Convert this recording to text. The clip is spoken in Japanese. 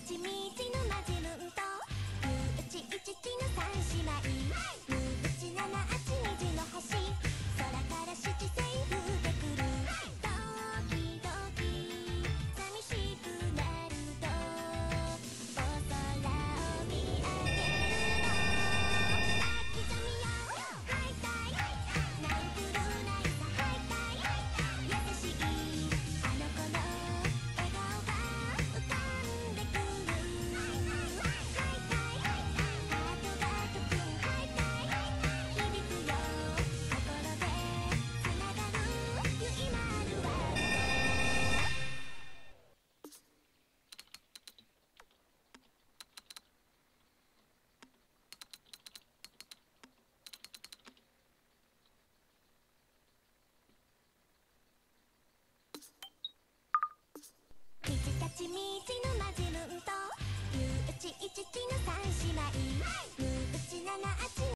ちみちのマジムンとゆうちいちきの三姉妹むうちななあちみじの星空から七星降ってくるドキドキ寂しくなるとお空を見上げるの泣きざみよハイタイなんくるないさハイタイ優しいあの子の笑顔が浮かんでくるハイタイハートがとくんハイタイ響くよ心でつながるゆいまるワールドみちたちみちのマジムンとゆうちいちきの三姉妹むうちななあち